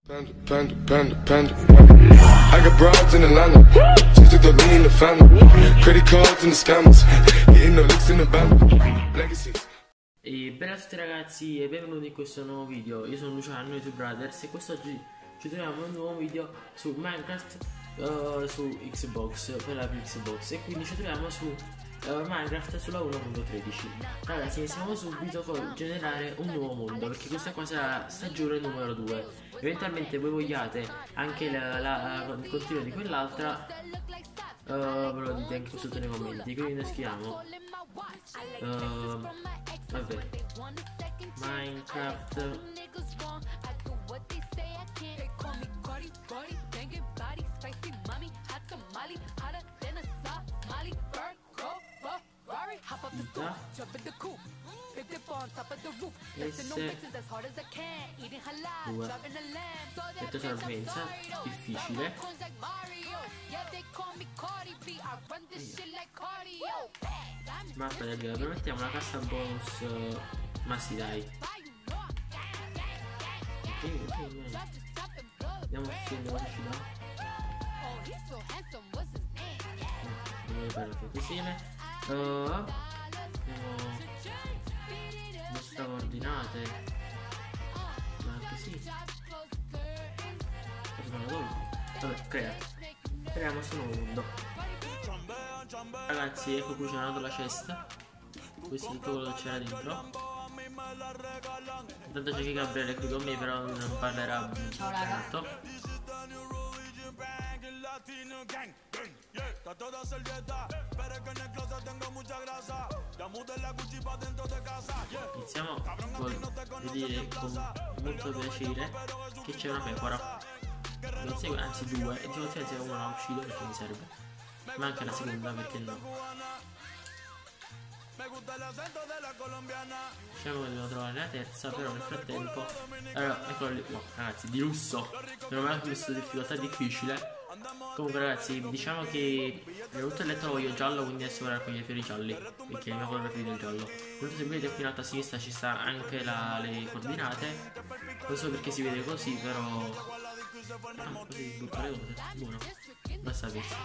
I got broads in Atlanta, just to throw me in the family. Credit cards and the scammers, getting no licks in the band. Legacies. E bella a tutti ragazzi e benvenuti in questo nuovo video. Io sono Luciano, YouTube Brothers, e quest'oggi ci troviamo in un nuovo video su Minecraft su Xbox, per la Xbox, e quindi ci troviamo su Minecraft sulla 1.13. Ragazzi, iniziamo subito con generare un nuovo mondo, perché questa qua sarà stagione numero 2. Eventualmente voi vogliate anche il continuo di quell'altra, ve lo dite anche sotto nei commenti, quindi noi scriviamo vabbè, Minecraft detto salvezza difficile. Mappa del video, permettiamo una cassa bonus, ma sì dai, vediamo se cosa ci dà. Non fare tutto insieme. Mostra coordinate, ma anche sì. Vabbè, creiamo questo nuovo mondo. Ragazzi, ecco qui c'è una la cesta. Questo è tutto quello che c'era dentro. Intanto c'è che Gabriele qui con me, però non parlerà tanto. Iniziamo con dire con molto piacere che c'è una pecora, anzi due, e di conseguenza una la uccido perché mi serve, ma anche la seconda perché no. Diciamo che devo trovare la terza, però nel frattempo, allora eccolo lì. No, ragazzi, di lusso, non ho messo difficoltà difficile. Comunque ragazzi, diciamo che tutto il letto lo voglio giallo, quindi adesso vorrei raccogliere i fiori gialli, perché il mio colore preferito è il giallo. Comunque se vedete qui in alto a sinistra ci sta anche le coordinate. Non so perché si vede così, però così buttare le cose, buono, non sapessi.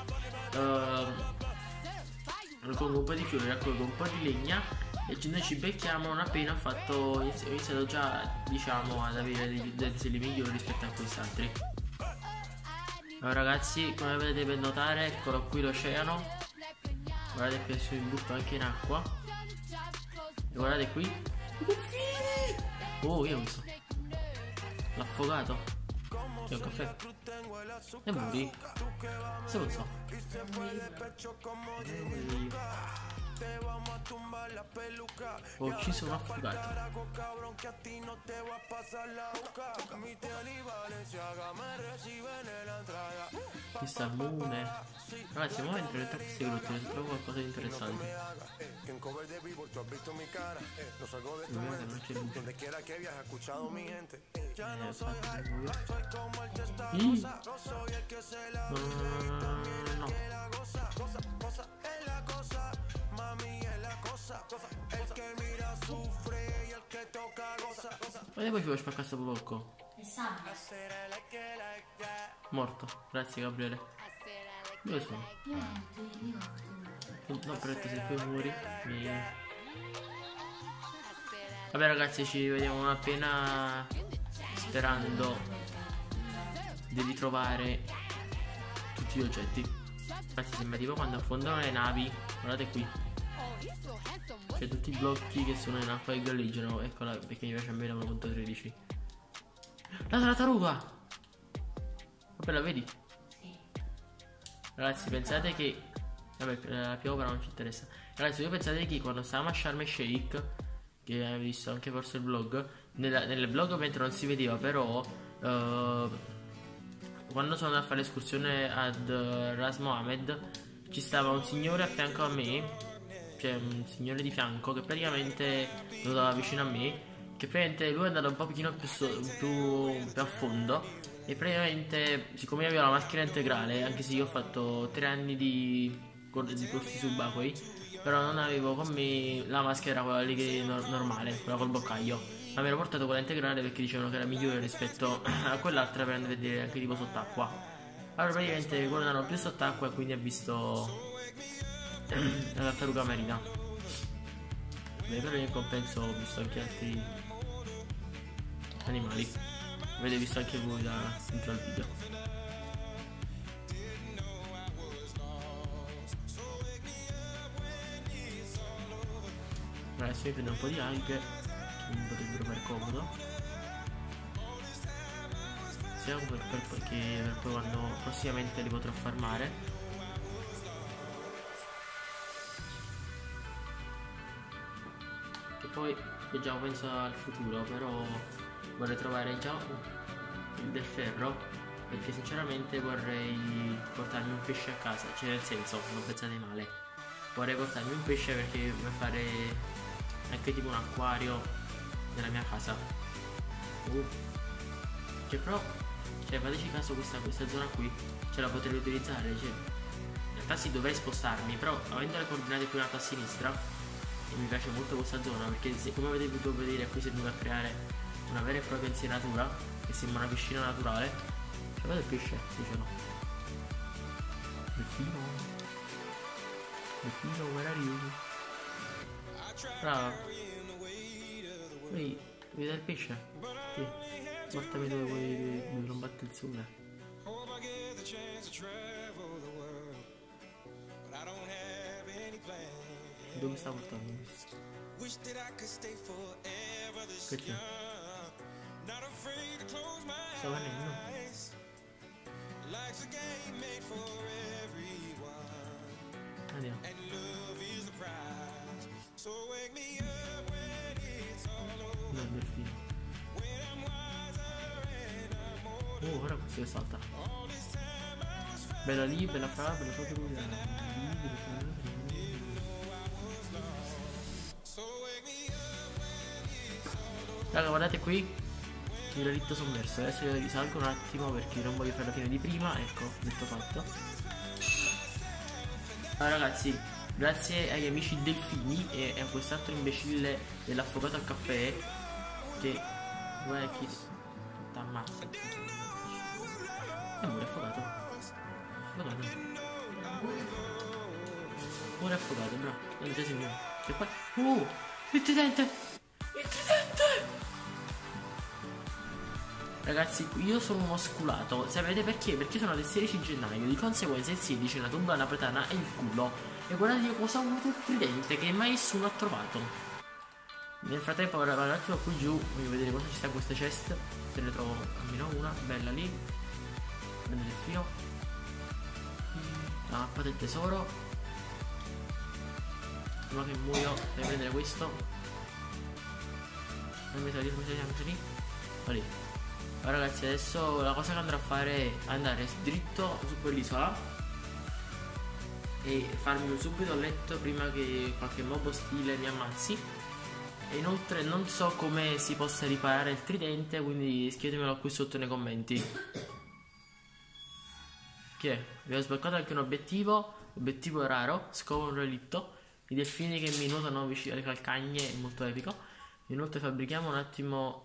Raccolgo un po' di fiori, raccolgo un po' di legna e noi ci becchiamo non appena ho iniziato già, diciamo, ad avere dei utensili migliori rispetto a quest'altri. Allora ragazzi, come vedete per notare, eccolo qui l'oceano. Guardate qui, adesso mi butto anche in acqua. E guardate qui. Oh, che ho visto? L'affogato. C'è un caffè. E muri. Se non so. Ho ucciso un affogato. Questa Mune. Ragazzi, ora entro dentro queste grotte e trovo qualcosa di interessante. Non c'è luce. No. E poi ci vuoi spaccare sto blocco? È sabbia. Morto. Grazie Gabriele. Dove sono? No, però se poi muori Vabbè ragazzi, ci vediamo non appena, sperando di ritrovare tutti gli oggetti. Infatti sembra tipo quando affondano le navi. Guardate qui, c'è tutti i blocchi che sono in acqua e galleggiano. Eccola, perché mi piace a me la 1.13. La tartaruga! Vabbè, la vedi? Sì. Ragazzi, pensate che vabbè, la piovra non ci interessa. Ragazzi, voi pensate che quando stavamo a Sharm el Sheikh, che avete visto anche forse il vlog, nel vlog ovviamente non si vedeva, però quando sono andato a fare l'escursione ad Ras Mohammed ci stava un signore a fianco a me, cioè un signore di fianco che praticamente lo dava vicino a me, che praticamente lui è andato un pochino più a fondo, e praticamente siccome io avevo la maschera integrale, anche se io ho fatto 3 anni di corsi subacquei, però non avevo con me la maschera, quella lì che normale, quella col boccaglio. Ma mi ero portato quella integrale perché dicevano che era migliore rispetto a quell'altra per andare a vedere anche tipo sott'acqua. Allora praticamente quello non più sott'acqua e quindi ha visto la tartaruga marina. Beh, però in compenso ho visto anche altri animali. Avete visto anche voi da dentro al video. Adesso mi prendo un po' di alghe che mi potrebbero fare comodo. Sia per poi quando prossimamente li potrò farmare. Che poi io già penso al futuro, però vorrei trovare già del ferro, perché sinceramente vorrei portarmi un pesce a casa, cioè nel senso, non pensate male, vorrei portarmi un pesce perché per fare anche tipo un acquario nella mia casa. Cioè però, cioè fateci caso, questa zona qui ce la potrei utilizzare, cioè in realtà sì, dovrei spostarmi, però avendo le coordinate qui in alto a sinistra, e mi piace molto questa zona perché come avete potuto vedere qui si è venuto a creare una vera e propria insenatura che sembra una piscina naturale. Cioè vedo il pesce? Sì, ce l'ho. Delfino, where are you? Brava. Vedi il pesce? Sì. Portami dove non batte il sole. Dove sta portando questo? Che c'è? Sta venendo? Andiamo. No, il delfino. Ora questo che salta. Bella lì, bella fra, bella proprio lui. Raga, guardate qui il relitto sommerso. Adesso io risalgo un attimo perché non voglio fare la fine di prima. Ecco, detto fatto. Allora ragazzi, grazie agli amici delfini e a quest'altro imbecille dell'affogato al caffè che guarda chi t'ammazza. È pure affogato. Affogato. Pure affogato, bro. Non già siamo. E poi. Il tridente! Il tridente! Ragazzi, io sono uno sculato. Sapete perché? Perché sono del 16 gennaio. Di conseguenza il 16 è una tumba napoletana e il culo. E guardate io cosa ho avuto il tridente che mai nessuno ha trovato. Nel frattempo ora vado un attimo qui giù, voglio vedere cosa ci sta in queste chest. Se ne trovo almeno una, bella lì. Prendo il filo. La mappa del tesoro. Prima che muoio devo prendere questo. Non mi salire questi angeli. Lì. Allora ragazzi, adesso la cosa che andrò a fare è andare dritto su quell'isola e farmi subito a letto prima che qualche mob ostile mi ammazzi. E inoltre non so come si possa riparare il tridente, quindi scrivetemelo qui sotto nei commenti. Che è? Vi ho sbloccato anche un obiettivo raro, scopo un relitto. I delfini che mi nuotano vicino alle calcagne, è molto epico. Inoltre fabbrichiamo un attimo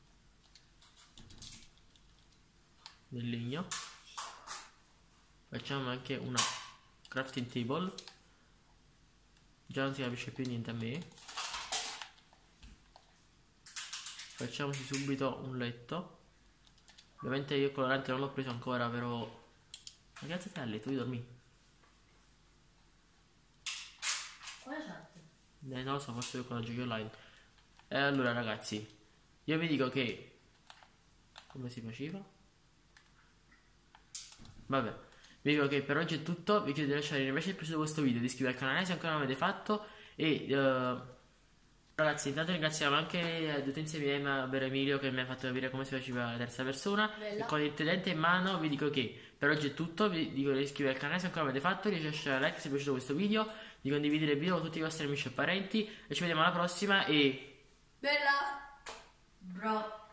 del legno. Facciamo anche una crafting table. Già non si capisce più niente a me. Facciamoci subito un letto. Ovviamente io il colorante non l'ho preso ancora, però. Ma che cazzo stai a letto? Io dormi. Quale chat? Non lo so, forse io con la giochi online. E allora ragazzi, io vi dico che come si faceva? Vabbè, vi dico che per oggi è tutto. Vi chiedo di lasciare invece se vi è piaciuto questo video, di iscrivervi al canale se ancora non l'avete fatto. E ragazzi, intanto ringraziamo anche tutti insieme a Vero Emilio che mi ha fatto capire come si faceva la terza persona. Bella. E con il tridente in mano vi dico che per oggi è tutto. Vi dico di iscrivervi al canale se ancora non l'avete fatto, di lasciare like se vi è piaciuto questo video, di condividere il video con tutti i vostri amici e parenti. E ci vediamo alla prossima e Bella. Bro.